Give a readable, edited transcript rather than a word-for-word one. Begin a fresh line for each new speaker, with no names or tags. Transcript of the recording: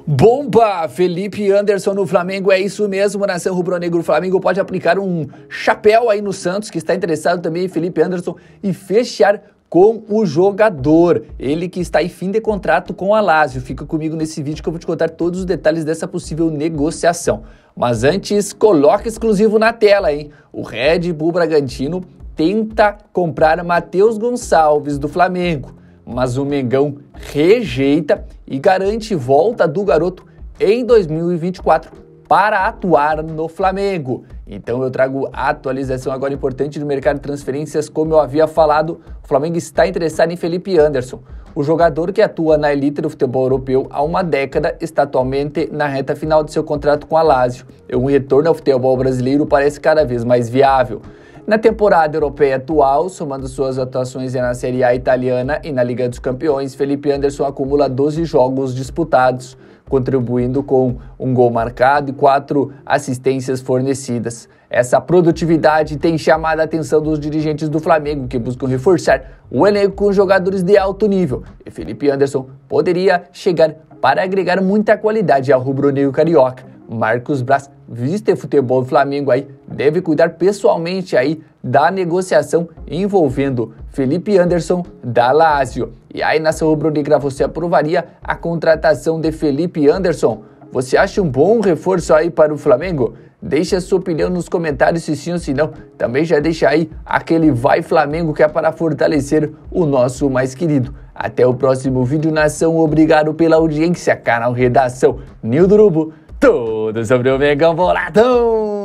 Bomba! Felipe Anderson no Flamengo, é isso mesmo, nação rubro-negro. O Flamengo pode aplicar um chapéu aí no Santos, que está interessado também em Felipe Anderson, e fechar com o jogador. Ele que está em fim de contrato com a Lazio. Fica comigo nesse vídeo que eu vou te contar todos os detalhes dessa possível negociação. Mas antes, coloca exclusivo na tela, hein? O Red Bull Bragantino tenta comprar Matheus Gonçalves do Flamengo, mas o Mengão rejeita e garante volta do garoto em 2024 para atuar no Flamengo. Então eu trago a atualização agora importante do mercado de transferências. Como eu havia falado, o Flamengo está interessado em Felipe Anderson. O jogador que atua na elite do futebol europeu há uma década está atualmente na reta final de seu contrato com a Lazio. Um retorno ao futebol brasileiro parece cada vez mais viável. Na temporada europeia atual, somando suas atuações na Série A italiana e na Liga dos Campeões, Felipe Anderson acumula 12 jogos disputados, contribuindo com um gol marcado e 4 assistências fornecidas. Essa produtividade tem chamado a atenção dos dirigentes do Flamengo, que buscam reforçar o elenco com jogadores de alto nível. E Felipe Anderson poderia chegar para agregar muita qualidade ao rubro-negro carioca. Marcos Braz, vice futebol do Flamengo aí, deve cuidar pessoalmente aí da negociação envolvendo Felipe Anderson da Lazio. E aí, nação rubro-negra, você aprovaria a contratação de Felipe Anderson? Você acha um bom reforço aí para o Flamengo? Deixe a sua opinião nos comentários, se sim ou se não. Também já deixa aí aquele vai Flamengo, que é para fortalecer o nosso mais querido. Até o próximo vídeo, nação. Obrigado pela audiência. Canal Redação Nildo Urubu. Tudo sobre o Mengão Boladão!